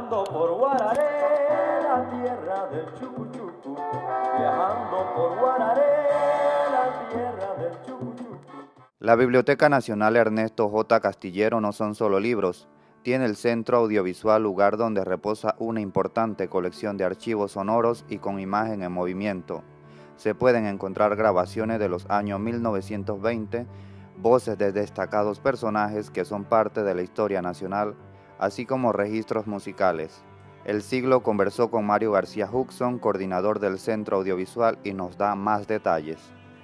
Viajando por Guararé, la tierra del Chucuchucu. Viajando por Guararé, la tierra del Chucuchucu. La Biblioteca Nacional Ernesto J. Castillero no son solo libros, tiene el Centro Audiovisual, lugar donde reposa una importante colección de archivos sonoros y con imagen en movimiento. Se pueden encontrar grabaciones de los años 1920, voces de destacados personajes que son parte de la historia nacional, así como registros musicales. El Siglo conversó con Mario García Huxon, coordinador del Centro Audiovisual, y nos da más detalles.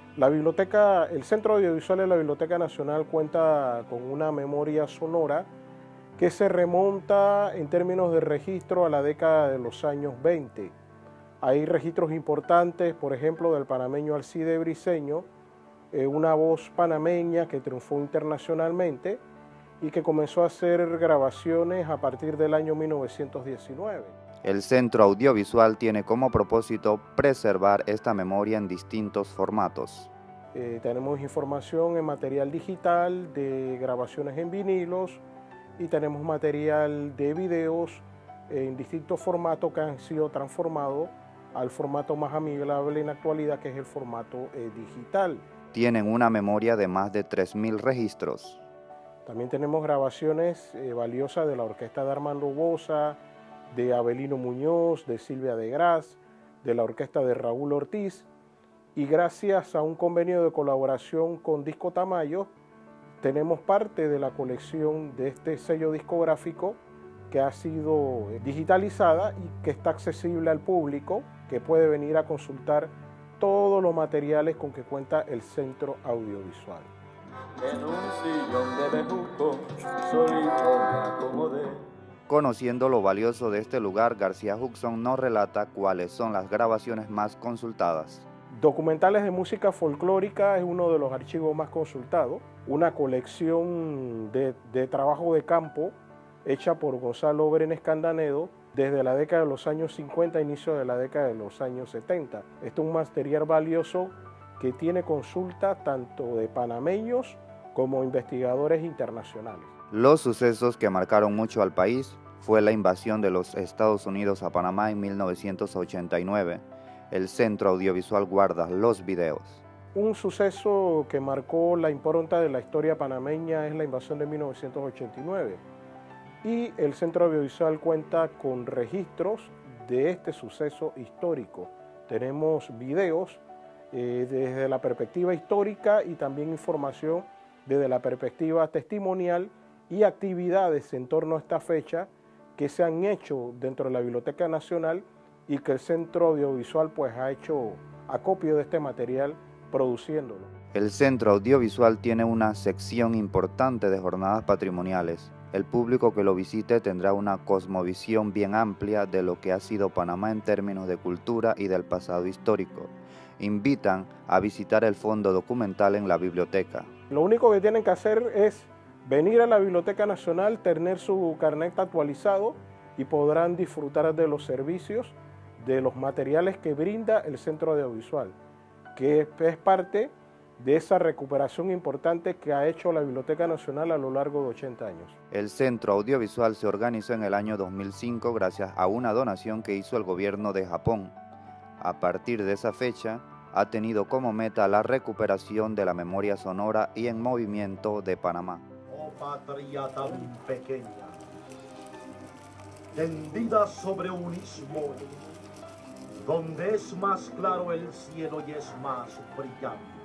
El Centro Audiovisual de la Biblioteca Nacional cuenta con una memoria sonora que se remonta en términos de registro a la década de los años 20. Hay registros importantes, por ejemplo, del panameño Alcide Briceño, una voz panameña que triunfó internacionalmente y que comenzó a hacer grabaciones a partir del año 1919. El Centro Audiovisual tiene como propósito preservar esta memoria en distintos formatos. Tenemos información en material digital, de grabaciones en vinilos, y tenemos material de videos en distintos formatos que han sido transformados al formato más amigable en la actualidad, que es el formato digital. Tienen una memoria de más de 3.000 registros. También tenemos grabaciones valiosas de la orquesta de Armando Boza, de Abelino Muñoz, de Silvia de Gras, de la orquesta de Raúl Ortiz, y gracias a un convenio de colaboración con Disco Tamayo, tenemos parte de la colección de este sello discográfico que ha sido digitalizada y que está accesible al público, que puede venir a consultar todos los materiales con que cuenta el Centro Audiovisual. En un sillón de bejuco, solito me acomodé. Conociendo lo valioso de este lugar, García Huxon nos relata cuáles son las grabaciones más consultadas. Documentales de música folclórica es uno de los archivos más consultados, una colección de trabajo de campo hecha por Gonzalo Brenes Candanedo desde la década de los años 50 a inicio de la década de los años 70. Este es un material valioso que tiene consulta tanto de panameños como investigadores internacionales. Los sucesos que marcaron mucho al país fue la invasión de los Estados Unidos a Panamá en 1989. El Centro Audiovisual guarda los videos. Un suceso que marcó la impronta de la historia panameña es la invasión de 1989. Y el Centro Audiovisual cuenta con registros de este suceso histórico. Tenemos videos desde la perspectiva histórica y también información desde la perspectiva testimonial y actividades en torno a esta fecha que se han hecho dentro de la Biblioteca Nacional y que el Centro Audiovisual pues ha hecho acopio de este material produciéndolo. El Centro Audiovisual tiene una sección importante de jornadas patrimoniales. El público que lo visite tendrá una cosmovisión bien amplia de lo que ha sido Panamá en términos de cultura y del pasado histórico. Invitan a visitar el fondo documental en la biblioteca. Lo único que tienen que hacer es venir a la Biblioteca Nacional, tener su carnet actualizado y podrán disfrutar de los servicios, de los materiales que brinda el Centro Audiovisual, que es parte de esa recuperación importante que ha hecho la Biblioteca Nacional a lo largo de 80 años. El Centro Audiovisual se organizó en el año 2005 gracias a una donación que hizo el gobierno de Japón. A partir de esa fecha, ha tenido como meta la recuperación de la memoria sonora y en movimiento de Panamá. Oh patria tan pequeña, tendida sobre un istmo, donde es más claro el cielo y es más brillante.